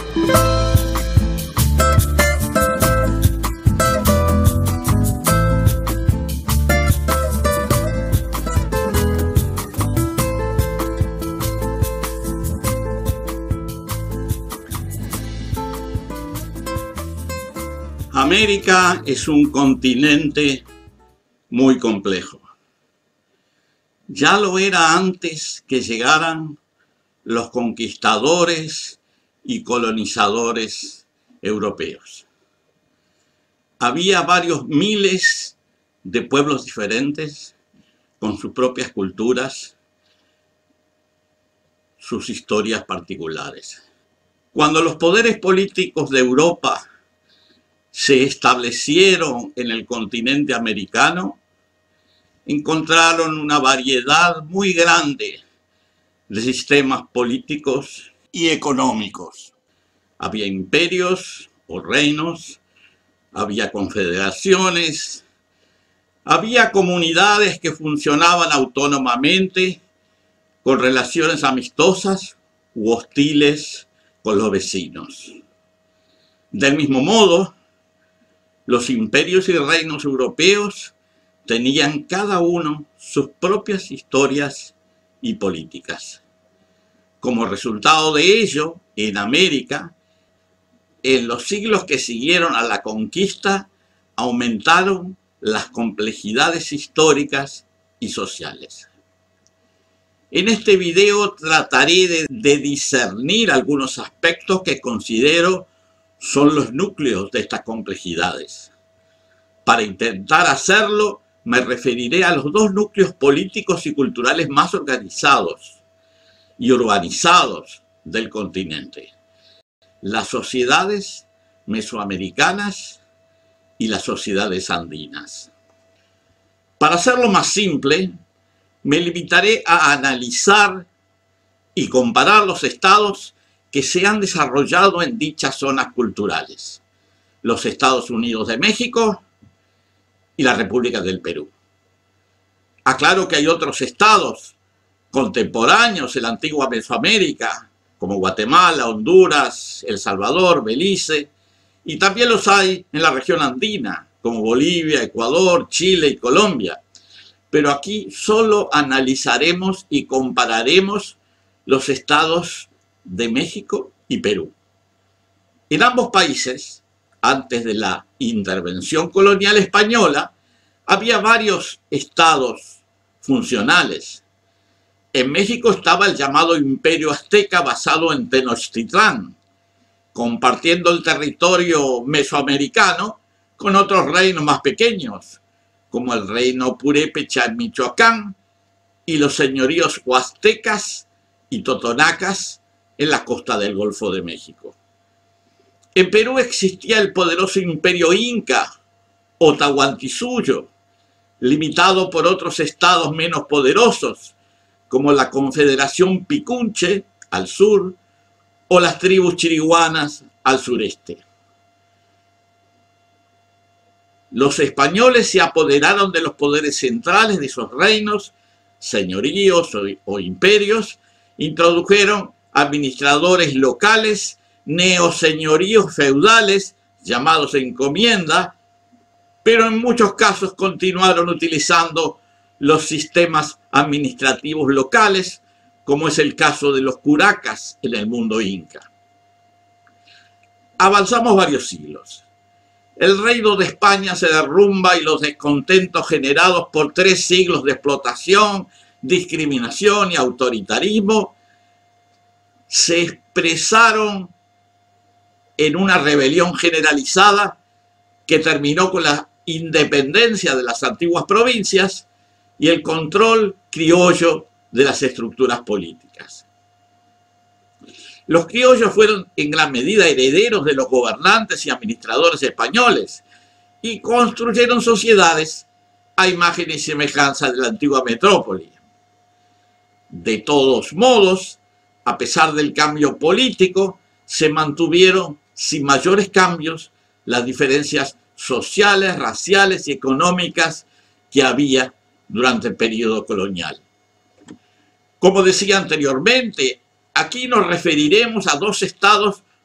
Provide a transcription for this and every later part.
América es un continente muy complejo. Ya lo era antes que llegaran los conquistadores y colonizadores europeos. Había varios miles de pueblos diferentes con sus propias culturas, sus historias particulares. Cuando los poderes políticos de Europa se establecieron en el continente americano, encontraron una variedad muy grande de sistemas políticos y económicos. Había imperios o reinos, había confederaciones, había comunidades que funcionaban autónomamente con relaciones amistosas u hostiles con los vecinos. Del mismo modo, los imperios y reinos europeos tenían cada uno sus propias historias y políticas. Como resultado de ello, en América, en los siglos que siguieron a la conquista, aumentaron las complejidades históricas y sociales. En este video trataré de discernir algunos aspectos que considero son los núcleos de estas complejidades. Para intentar hacerlo, me referiré a los dos núcleos políticos y culturales más organizados y urbanizados del continente: las sociedades mesoamericanas y las sociedades andinas. Para hacerlo más simple, me limitaré a analizar y comparar los estados que se han desarrollado en dichas zonas culturales: los Estados Unidos de México y la República del Perú. Aclaro que hay otros estados contemporáneos en la antigua Mesoamérica, como Guatemala, Honduras, El Salvador, Belice, y también los hay en la región andina, como Bolivia, Ecuador, Chile y Colombia. Pero aquí solo analizaremos y compararemos los estados de México y Perú. En ambos países, antes de la intervención colonial española, había varios estados funcionales. En México estaba el llamado Imperio Azteca, basado en Tenochtitlán, compartiendo el territorio mesoamericano con otros reinos más pequeños, como el reino purépecha en Michoacán y los señoríos huastecas y totonacas en la costa del Golfo de México. En Perú existía el poderoso imperio inca o Tahuantinsuyo, limitado por otros estados menos poderosos, como la Confederación Picunche al sur o las tribus chiriguanas al sureste. Los españoles se apoderaron de los poderes centrales de esos reinos, señoríos o imperios, introdujeron administradores locales, neoseñoríos feudales, llamados encomienda, pero en muchos casos continuaron utilizando los sistemas administrativos locales, como es el caso de los curacas en el mundo inca. Avanzamos varios siglos. El reino de España se derrumba y los descontentos generados por 3 siglos de explotación, discriminación y autoritarismo se expresaron en una rebelión generalizada que terminó con la independencia de las antiguas provincias y el control criollo de las estructuras políticas. Los criollos fueron en gran medida herederos de los gobernantes y administradores españoles y construyeron sociedades a imagen y semejanza de la antigua metrópoli. De todos modos, a pesar del cambio político, se mantuvieron sin mayores cambios las diferencias sociales, raciales y económicas que había durante el periodo colonial. Como decía anteriormente, aquí nos referiremos a 2 estados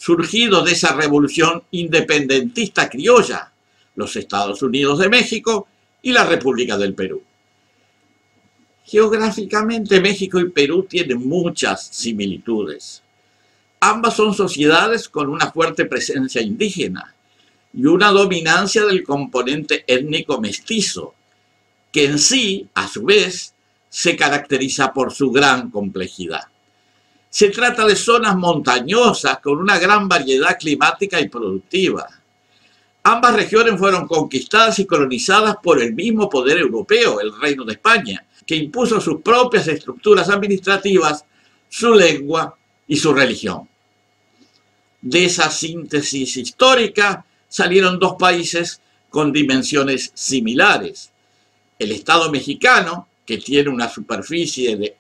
surgidos de esa revolución independentista criolla, los Estados Unidos de México y la República del Perú. Geográficamente, México y Perú tienen muchas similitudes. Ambas son sociedades con una fuerte presencia indígena y una dominancia del componente étnico mestizo, que en sí, a su vez, se caracteriza por su gran complejidad. Se trata de zonas montañosas con una gran variedad climática y productiva. Ambas regiones fueron conquistadas y colonizadas por el mismo poder europeo, el Reino de España, que impuso sus propias estructuras administrativas, su lengua y su religión. De esa síntesis histórica salieron dos países con dimensiones similares. El Estado mexicano, que tiene una superficie de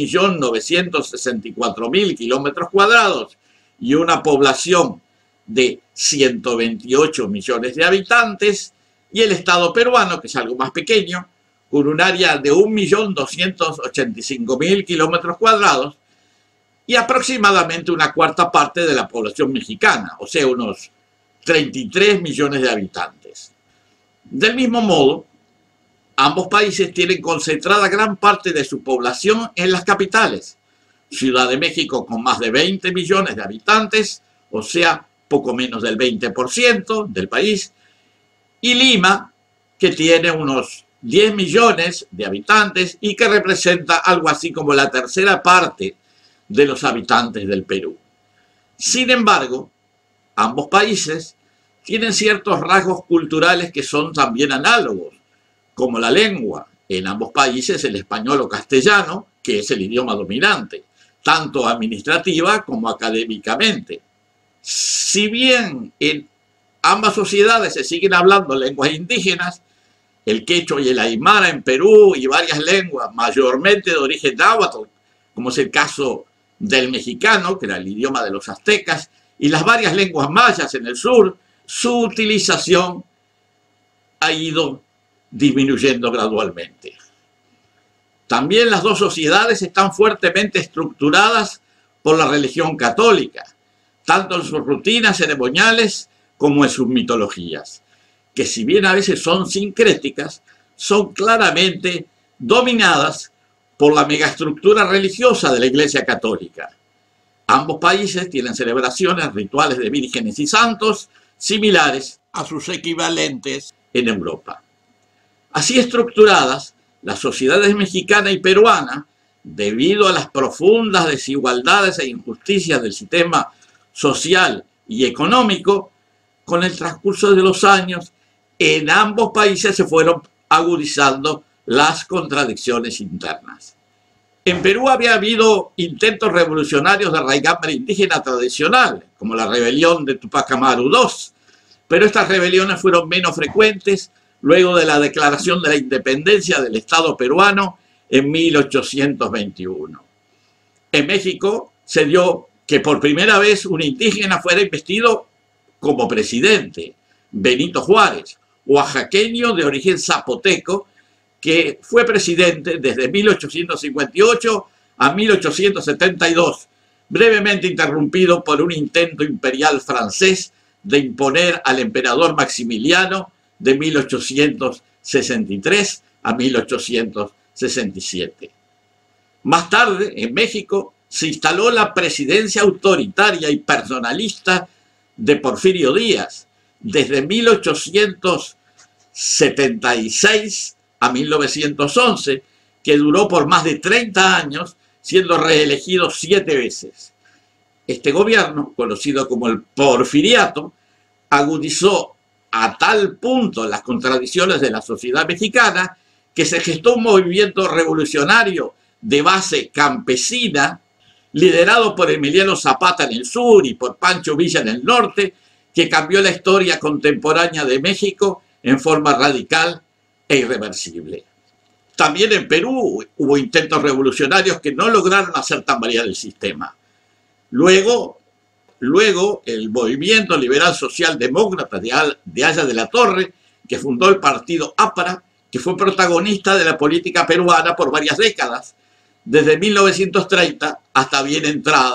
1.964.000 kilómetros cuadrados y una población de 128 millones de habitantes, y el Estado peruano, que es algo más pequeño, con un área de 1.285.000 kilómetros cuadrados y aproximadamente una cuarta parte de la población mexicana, o sea, unos 33 millones de habitantes. Del mismo modo, ambos países tienen concentrada gran parte de su población en las capitales. Ciudad de México con más de 20 millones de habitantes, o sea, poco menos del 20% del país, y Lima, que tiene unos 10 millones de habitantes y que representa algo así como la tercera parte de los habitantes del Perú. Sin embargo, ambos países tienen ciertos rasgos culturales que son también análogos, como la lengua. En ambos países el español o castellano, que es el idioma dominante, tanto administrativa como académicamente. Si bien en ambas sociedades se siguen hablando lenguas indígenas, el quechua y el aymara en Perú y varias lenguas mayormente de origen náhuatl, como es el caso del mexicano, que era el idioma de los aztecas, y las varias lenguas mayas en el sur, su utilización ha ido disminuyendo gradualmente. También las dos sociedades están fuertemente estructuradas por la religión católica, tanto en sus rutinas ceremoniales como en sus mitologías, que si bien a veces son sincréticas, son claramente dominadas por la megaestructura religiosa de la Iglesia Católica. Ambos países tienen celebraciones, rituales de vírgenes y santos similares a sus equivalentes en Europa. Así estructuradas, las sociedades mexicana y peruana, debido a las profundas desigualdades e injusticias del sistema social y económico, con el transcurso de los años, en ambos países se fueron agudizando las contradicciones internas. En Perú había habido intentos revolucionarios de raigambre indígena tradicional, como la rebelión de Tupac Amaru II, pero estas rebeliones fueron menos frecuentes luego de la declaración de la independencia del Estado peruano en 1821. En México se dio que por primera vez un indígena fuera investido como presidente, Benito Juárez, oaxaqueño de origen zapoteco, que fue presidente desde 1858 a 1872, brevemente interrumpido por un intento imperial francés de imponer al emperador Maximiliano de 1863 a 1867. Más tarde, en México, se instaló la presidencia autoritaria y personalista de Porfirio Díaz, desde 1876 a 1911, que duró por más de 30 años, siendo reelegido 7 veces. Este gobierno, conocido como el Porfiriato, agudizó a tal punto las contradicciones de la sociedad mexicana que se gestó un movimiento revolucionario de base campesina, liderado por Emiliano Zapata en el sur y por Pancho Villa en el norte, que cambió la historia contemporánea de México en forma radical e irreversible. También en Perú hubo intentos revolucionarios que no lograron hacer tambalear el sistema. Luego el movimiento liberal socialdemócrata de Aya de la Torre, que fundó el partido APRA, que fue protagonista de la política peruana por varias décadas, desde 1930 hasta bien entrada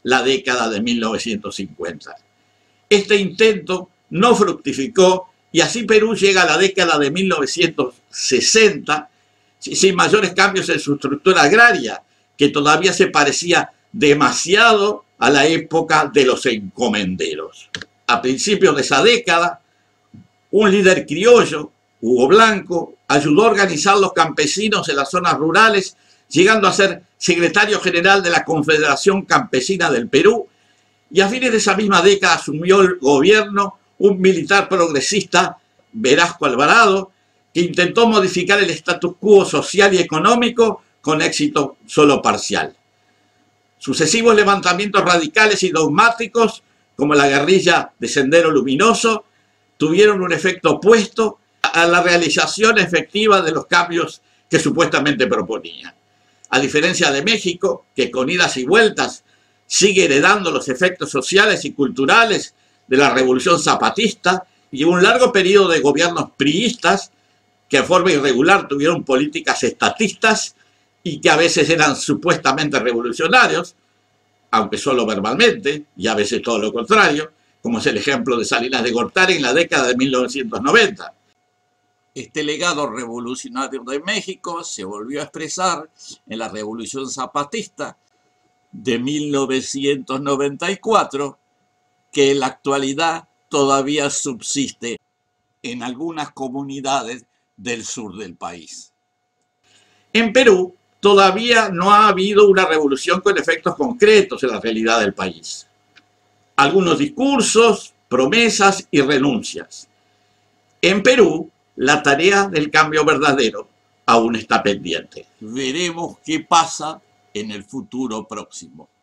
la década de 1950. Este intento no fructificó y así Perú llega a la década de 1960 sin mayores cambios en su estructura agraria, que todavía se parecía demasiado a la época de los encomenderos. A principios de esa década, un líder criollo, Hugo Blanco, ayudó a organizar los campesinos en las zonas rurales, llegando a ser secretario general de la Confederación Campesina del Perú, y a fines de esa misma década asumió el gobierno un militar progresista, Velasco Alvarado, que intentó modificar el status quo social y económico con éxito solo parcial. Sucesivos levantamientos radicales y dogmáticos, como la guerrilla de Sendero Luminoso, tuvieron un efecto opuesto a la realización efectiva de los cambios que supuestamente proponía. A diferencia de México, que con idas y vueltas sigue heredando los efectos sociales y culturales de la Revolución Zapatista y un largo periodo de gobiernos priistas que de forma irregular tuvieron políticas estatistas y que a veces eran supuestamente revolucionarios, aunque solo verbalmente, y a veces todo lo contrario, como es el ejemplo de Salinas de Gortari en la década de 1990. Este legado revolucionario de México se volvió a expresar en la Revolución Zapatista de 1994, que en la actualidad todavía subsiste en algunas comunidades del sur del país. En Perú todavía no ha habido una revolución con efectos concretos en la realidad del país. Algunos discursos, promesas y renuncias. En Perú, la tarea del cambio verdadero aún está pendiente. Veremos qué pasa en el futuro próximo.